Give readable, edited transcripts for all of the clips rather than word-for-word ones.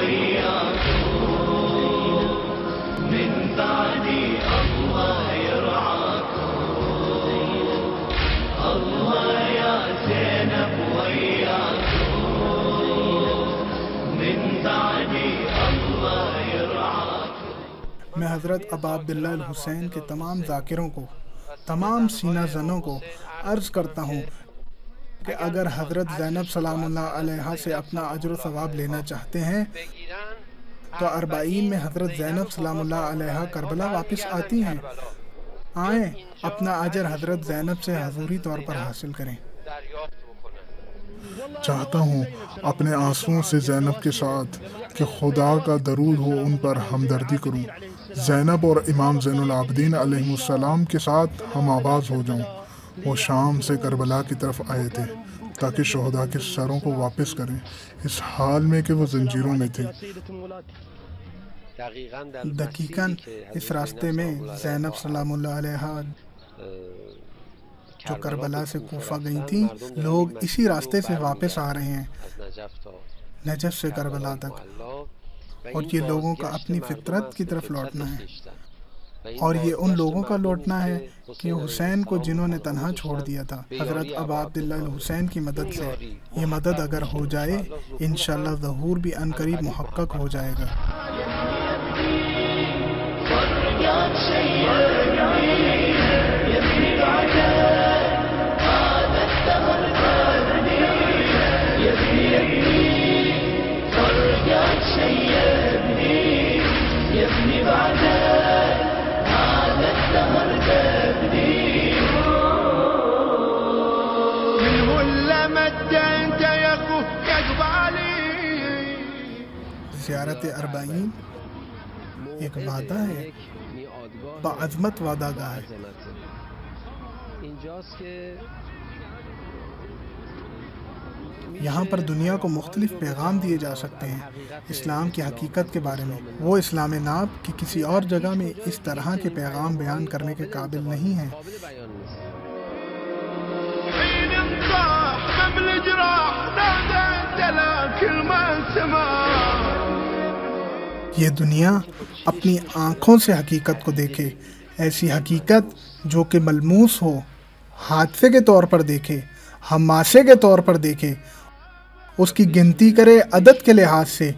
میں حضرت ابا عبداللہ الحسین کے تمام ذاکروں کو، تمام سینہ زنوں کو عرض کرتا ہوں کہ اگر حضرت زینب سلام اللہ علیہا سے اپنا اجر و ثواب لینا چاہتے ہیں تو 40 میں حضرت زینب سلام اللہ علیہا کربلا واپس آتی ہیں، آئیں اپنا اجر حضرت زینب سے حضوری طور پر حاصل کریں۔ چاہتا ہوں اپنے آنسوؤں سے زینب کے ساتھ کہ خدا کا درود ہو ان پر ہمدردی کروں، زینب اور امام زین العابدین علیہ السلام کے ساتھ ہم آواز ہو جاؤں۔ وہ شام سے کربلا کی طرف آئے تھے تاکہ شہداء کے سروں کو واپس کریں، اس حال میں کہ وہ زنجیروں میں تھے۔ دقیقاً اس راستے میں زینب سلام اللہ علیہا جو کربلا سے کوفہ گئی تھیں، لوگ اسی راستے سے واپس آ رہے ہیں نجف سے کربلا تک، اور یہ لوگوں کا اپنی فطرت کی طرف لوٹنا ہے، اور یہ ان لوگوں کا لوٹنا ہے کہ حسین کو جنہوں نے تنہا چھوڑ دیا تھا۔ حضرت ابا عبداللہ الحسین کی مدد سے یہ مدد اگر ہو جائے، انشاءاللہ ظہور بھی عنقریب محقق ہو جائے گا۔ زیارت 40 ایک وعدہ ہے، بعظمت وعدہ گاہ ہے۔ یہاں پر دنیا کو مختلف پیغام دیے جا سکتے ہیں اسلام کی حقیقت کے بارے میں۔ وہ اسلام ناب کی کسی اور جگہ میں اس طرح کے پیغام بیان کرنے کے قابل نہیں ہیں۔ یہ دنیا اپنی آنکھوں سے حقیقت کو دیکھے، ایسی حقیقت جو کہ ملموس ہو، حادثے کے طور پر دیکھے، ہماسے کے طور پر دیکھے، اس کی گنتی کرے عدد کے لحاظ سے۔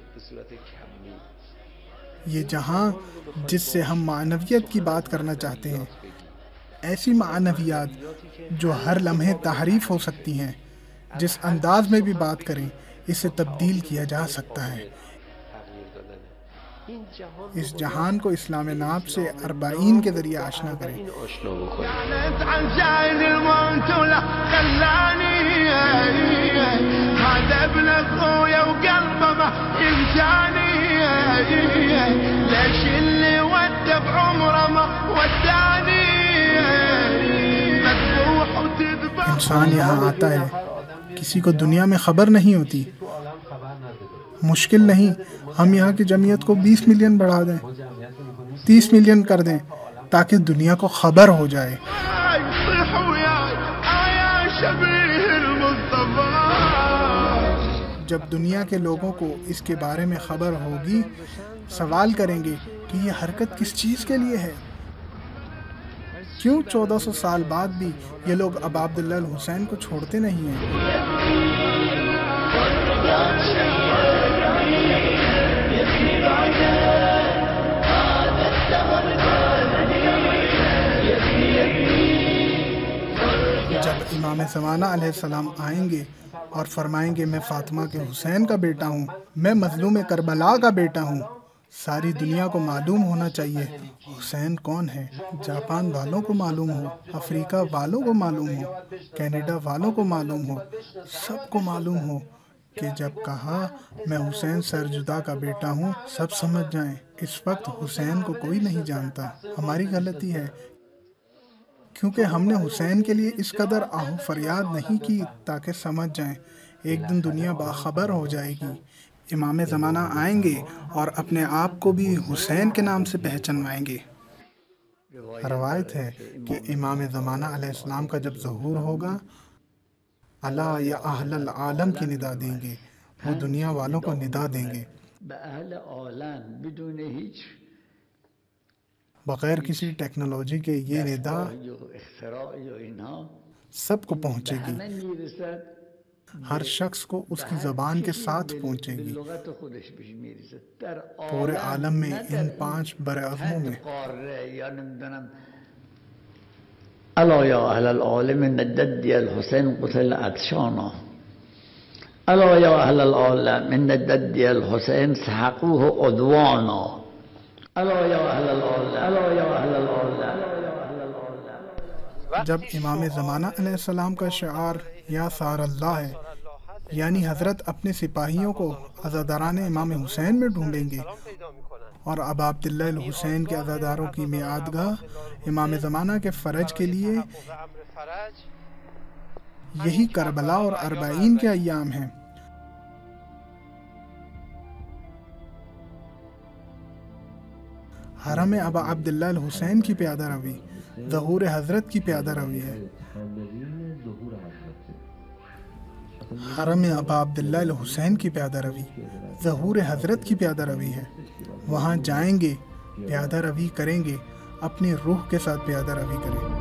یہ جہاں جس سے ہم معنویت کی بات کرنا چاہتے ہیں، ایسی معنویات جو ہر لمحے تحریف ہو سکتی ہیں، جس انداز میں بھی بات کریں اسے تبدیل کیا جا سکتا ہے۔ اس جہان کو اسلام ناب سے 40 کے ذریعے آشنا کریں۔ انسان یہاں آتا ہے، کسی کو دنیا میں خبر نہیں ہوتی، مشکل نہیں ہم یہاں کی جمعیت کو 20 ملین بڑھا دیں، 30 ملین کر دیں تاکہ دنیا کو خبر ہو جائے۔ جب دنیا کے لوگوں کو اس کے بارے میں خبر ہوگی، سوال کریں گے کہ یہ حرکت کس چیز کے لیے ہے؟ کیوں 1400 سال بعد بھی یہ لوگ ابا عبداللہ الحسین کو چھوڑتے نہیں ہیں؟ جب امام زمانہ علیہ السلام آئیں گے اور فرمائیں گے میں فاطمہ کے حسین کا بیٹا ہوں، میں مظلوم کربلا کا بیٹا ہوں، ساری دنیا کو معلوم ہونا چاہیے حسین کون ہے۔ جاپان والوں کو معلوم ہو، افریقہ والوں کو معلوم ہو، کینیڈا والوں کو معلوم ہو، سب کو معلوم ہو کہ جب کہا میں حسین سرجدہ کا بیٹا ہوں، سب سمجھ جائیں اس وقت حسین کو کوئی نہیں جانتا۔ ہماری غلطی ہے کیونکہ ہم نے حسین کے لیے اس قدر آہ و فریاد نہیں کی تاکہ سمجھ جائیں۔ ایک دن دنیا باخبر ہو جائے گی، امام زمانہ آئیں گے اور اپنے آپ کو بھی حسین کے نام سے پہچانوائیں گے۔ روایت ہے کہ امام زمانہ علیہ السلام کا جب ظہور ہوگا، الا یا اہل العالم کی ندا دیں گے، وہ دنیا والوں کو ندا دیں گے بغیر کسی ٹیکنالوجی کے یہ ندا سب کو پہنچے گی، ہر شخص کو اس کی زبان کے ساتھ پہنچے گی۔ پورے عالم میں ان 5 براعظموں میں الا یا اهل العالم ان الجدي الحسين قتل عطشانا، الا یا اهل العالم ان الجدي الحسين سحقوه عدوانا، الا یا اهل العالم، الا یا اهل العالم۔ جب امام زمانہ علیہ السلام کا شعار یا سار اللہ ہے، یعنی حضرت اپنے سپاہیوں کو عزاداران امام حسین میں ڈھونڈیں گے، اور ابا عبداللہ الحسین کے عزاداروں کی میعادگاہ امام زمانہ کے فرج کے لیے یہی کربلا اور اربعین کے ایام ہیں۔ حرم ابا عبداللہ الحسین کی پیادہ روی ظہور حضرت کی پیادہ روی ہے۔ حرم ابا عبداللہ الحسین کی پیادہ روی ظہور حضرت کی پیادہ روی ہے۔ وہاں جائیں گے، پیادہ روی کریں گے، اپنی روح کے ساتھ پیادہ روی کریں۔